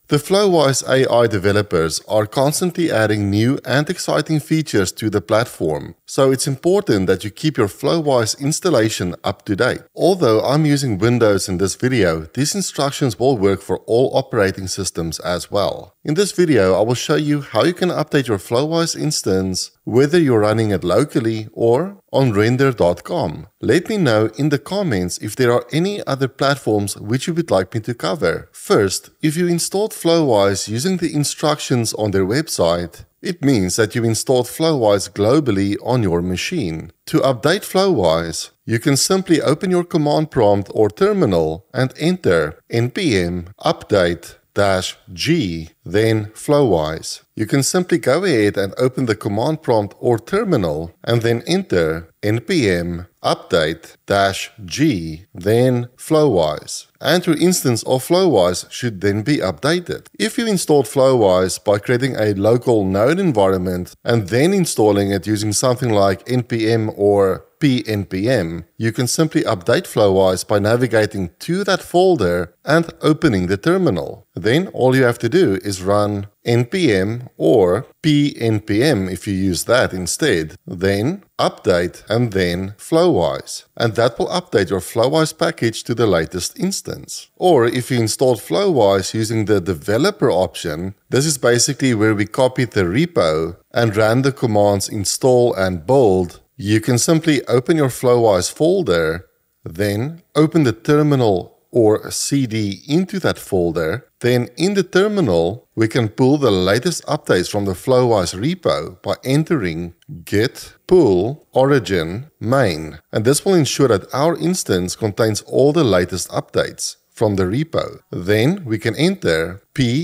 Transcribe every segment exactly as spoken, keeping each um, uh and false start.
The Flowise A I developers are constantly adding new and exciting features to the platform, so it's important that you keep your Flowise installation up to date. Although I'm using Windows in this video, these instructions will work for all operating systems as well. In this video, I will show you how you can update your Flowise instance, whether you're running it locally or on render dot com. Let me know in the comments if there are any other platforms which you would like me to cover. First, if you installed Flowise using the instructions on their website, it means that you installed Flowise globally on your machine. To update Flowise, you can simply open your command prompt or terminal and enter npm update dash G, then Flowise. You can simply go ahead and open the command prompt or terminal and then enter npm update dash G, then Flowise. And your instance of Flowise should then be updated. If you installed Flowise by creating a local node environment and then installing it using something like npm or pnpm, you can simply update Flowise by navigating to that folder and opening the terminal. Then all you have to do is run npm or pnpm if you use that instead, then update and then Flowise. And that will update your Flowise package to the latest instance. Or if you installed Flowise using the developer option, this is basically where we copied the repo and ran the commands install and build. You can simply open your Flowise folder, then open the terminal or cd into that folder. Then in the terminal, we can pull the latest updates from the Flowise repo by entering git pull origin main. And this will ensure that our instance contains all the latest updates from the repo. Then we can enter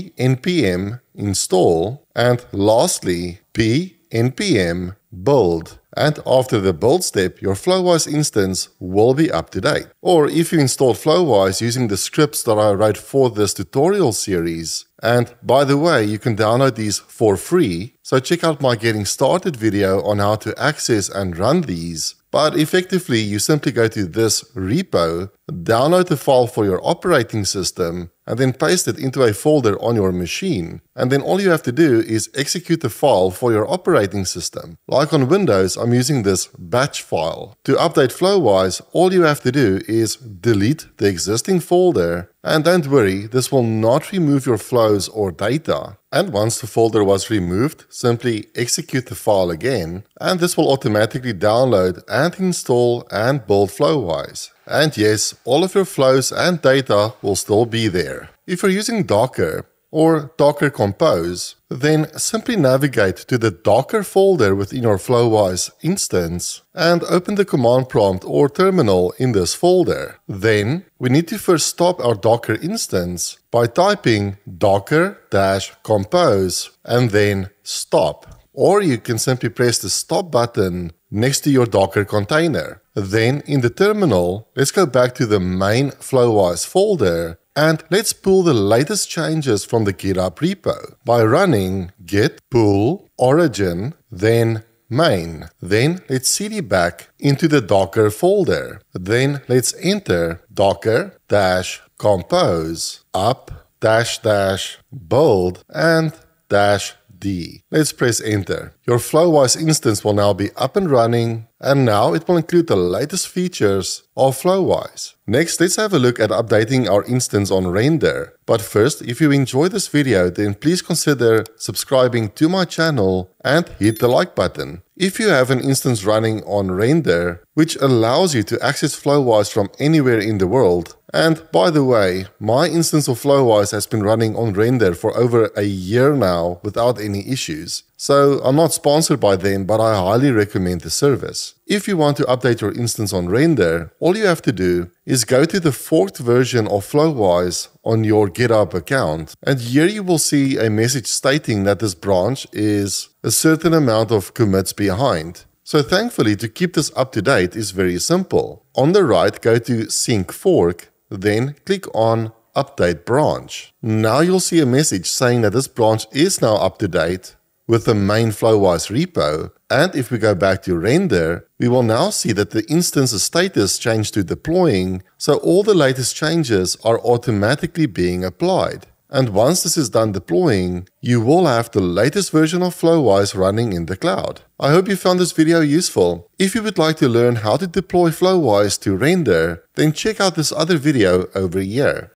pnpm install and lastly pnpm build. And after the build step, your Flowise instance will be up to date. Or if you installed Flowise using the scripts that I wrote for this tutorial series, and by the way, you can download these for free, so check out my getting started video on how to access and run these. But effectively, you simply go to this repo, download the file for your operating system, and then paste it into a folder on your machine. And then all you have to do is execute the file for your operating system. Like on Windows, I'm using this batch file. To update Flowise, all you have to do is delete the existing folder. And don't worry, this will not remove your flows or data. And once the folder was removed, simply execute the file again, and this will automatically download and install and build Flowise. And yes, all of your flows and data will still be there. If you're using Docker or Docker Compose, then simply navigate to the Docker folder within your Flowise instance and open the command prompt or terminal in this folder. Then we need to first stop our Docker instance by typing docker-compose and then stop. Or you can simply press the stop button next to your Docker container. Then in the terminal, let's go back to the main Flowise folder and let's pull the latest changes from the GitHub repo by running git pull origin, then main. Then let's cd back into the Docker folder. Then let's enter docker dash compose up dash dash build and dash D. Let's press enter. Your Flowise instance will now be up and running, and now it will include the latest features of Flowise. Next, let's have a look at updating our instance on render. But first, if you enjoyed this video, then please consider subscribing to my channel and hit the like button. If you have an instance running on render, which allows you to access Flowise from anywhere in the world, and by the way, my instance of Flowise has been running on render for over a year now without any issues. So I'm not sponsored by them, but I highly recommend the service. If you want to update your instance on render, all you have to do is go to the forked version of Flowise on your GitHub account, and here you will see a message stating that this branch is a certain amount of commits behind. So thankfully, to keep this up to date is very simple. On the right, go to sync fork, then click on update branch. Now you'll see a message saying that this branch is now up to date with the main Flowise repo, and if we go back to render, we will now see that the instance's status changed to deploying, so all the latest changes are automatically being applied. And once this is done deploying, you will have the latest version of Flowise running in the cloud. I hope you found this video useful. If you would like to learn how to deploy Flowise to render, then check out this other video over here.